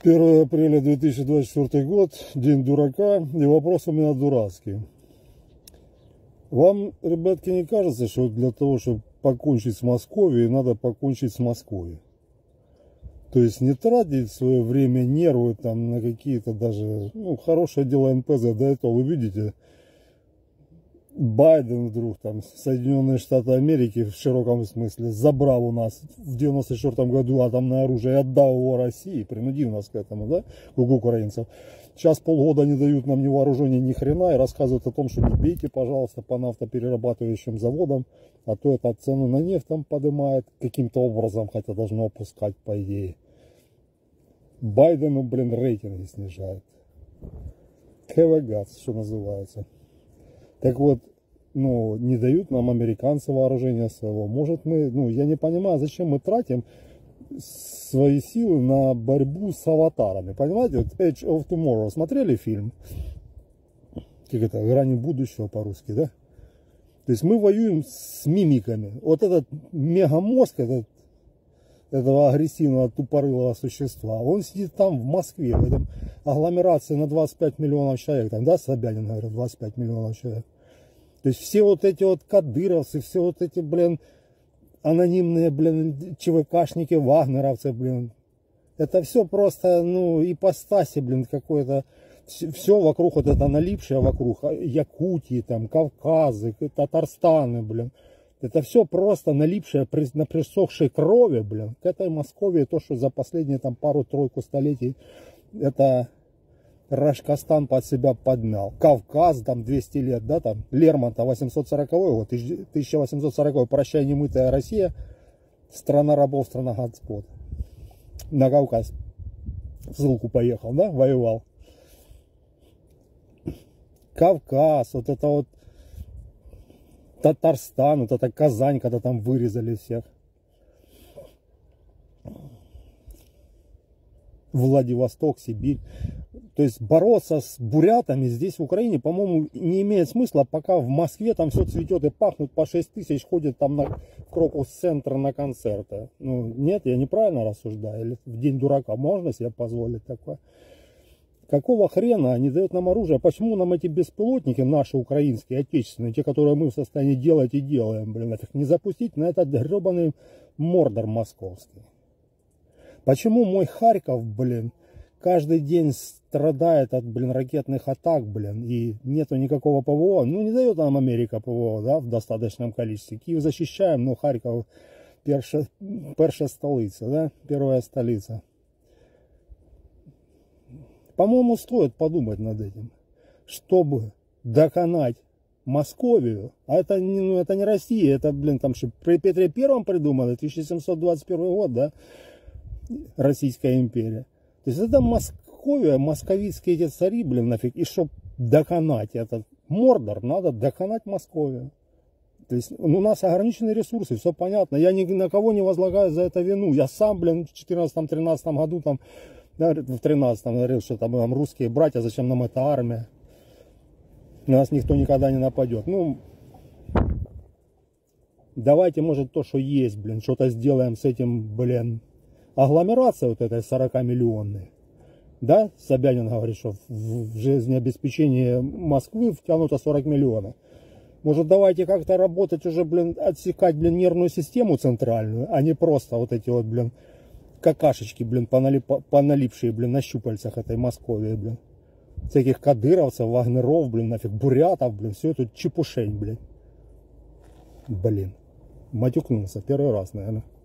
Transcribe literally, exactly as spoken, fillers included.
первое апреля две тысячи двадцать четвёртый год, день дурака, и вопрос у меня дурацкий. Вам, ребятки, не кажется, что для того, чтобы покончить с Московией, надо покончить с Москвой? То есть не тратить свое время, нервы там на какие-то даже, ну, хорошее дело эн пэ зэ, до этого вы видите, Байден вдруг там, Соединенные Штаты Америки в широком смысле, забрал у нас в девяносто четвёртом году атомное оружие и отдал его России, принудил нас к этому, да, кругу украинцев. Сейчас полгода не дают нам ни вооружения, ни хрена, и рассказывают о том, что не бейте, пожалуйста, по нафтоперерабатывающим заводам, а то это цену на нефть там поднимает каким-то образом, хотя должно опускать по идее. Байдену, блин, рейтинги снижают. Хэвэгаз, что называется. Так вот, ну, не дают нам американцы вооружения своего. Может мы, ну, я не понимаю, зачем мы тратим свои силы на борьбу с аватарами. Понимаете, вот Edge of Tomorrow, смотрели фильм? Как это, Грани будущего по-русски, да? То есть мы воюем с мимиками. Вот этот мегамозг, этот, этого агрессивного тупорылого существа, он сидит там в Москве, в этом агломерации на двадцать пять миллионов человек, там, да, Собянин говорит, двадцать пять миллионов человек. То есть все вот эти вот кадыровцы, все вот эти, блин, анонимные, блин, ЧВКшники, вагнеровцы, блин, это все просто, ну, ипостаси, блин, какое-то, все вокруг, вот это налипшее вокруг, Якутии, там, Кавказы, Татарстаны, блин. Это все просто налипшее на присохшей крови, блин, к этой Москве, то, что за последние там пару-тройку столетий это Рашкастан под себя подмял. Кавказ, там двести лет, да, там Лермонтов, восемьсот сороковой год, тысяча восемьсот сороковой, прощай, немытая Россия, страна рабов, страна господ. На Кавказ в ссылку поехал, да, воевал. Кавказ, вот это вот Татарстан, вот это Казань, когда там вырезали всех. Владивосток, Сибирь. То есть бороться с бурятами здесь в Украине, по-моему, не имеет смысла, пока в Москве там все цветет и пахнут, по шесть тысяч ходят там на Крокус-центр на концерты. Ну, нет, я неправильно рассуждаю. Или в день дурака можно себе позволить такое? Какого хрена они дают нам оружие? Почему нам эти беспилотники, наши украинские, отечественные, те, которые мы в состоянии делать и делаем, блин, их не запустить на этот гребаный Мордор московский? Почему мой Харьков, блин, каждый день страдает от, блин, ракетных атак, блин, и нету никакого пэ вэ о? Ну, не дает нам Америка пэ вэ о, да, в достаточном количестве. Киев защищаем, но Харьков перша, перша столица, да, первая столица. По-моему, стоит подумать над этим, чтобы доконать Московию. А это не, ну, это не Россия, это, блин, там что, при Петре Первом придумали, тысяча семьсот двадцать первый год, да, Российская империя. То есть это Московия, московитские эти цари, блин, нафиг. И чтобы доконать этот Мордор, надо доконать Московию. То есть у нас ограниченные ресурсы, все понятно. Я ни на кого не возлагаю за это вину. Я сам, блин, в четырнадцатом-тринадцатом году там, да, в тринадцатом говорил, что там, там русские братья, зачем нам эта армия? На нас никто никогда не нападет. Ну, давайте, может, то, что есть, блин, что-то сделаем с этим, блин, агломерацией вот этой сорокамиллионной. Да, Собянин говорит, что в жизнеобеспечение Москвы втянуто сорок миллионов. Может, давайте как-то работать уже, блин, отсекать, блин, нервную систему центральную, а не просто вот эти вот, блин, какашечки, блин, поналип, поналипшие, блин, на щупальцах этой Москвы, блин. Всяких кадыровцев, вагнеров, блин, нафиг, бурятов, блин, все это чепушень, блин. Блин. Матюкнулся первый раз, наверное.